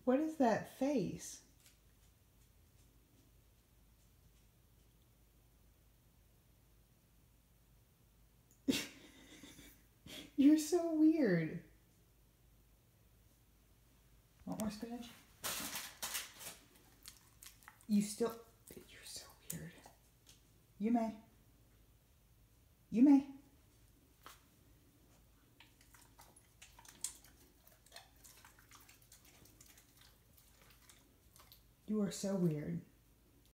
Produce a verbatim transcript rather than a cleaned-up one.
What is that face? You're so weird. Want more spinach? You still... You're so weird. You may. You may. You are so weird.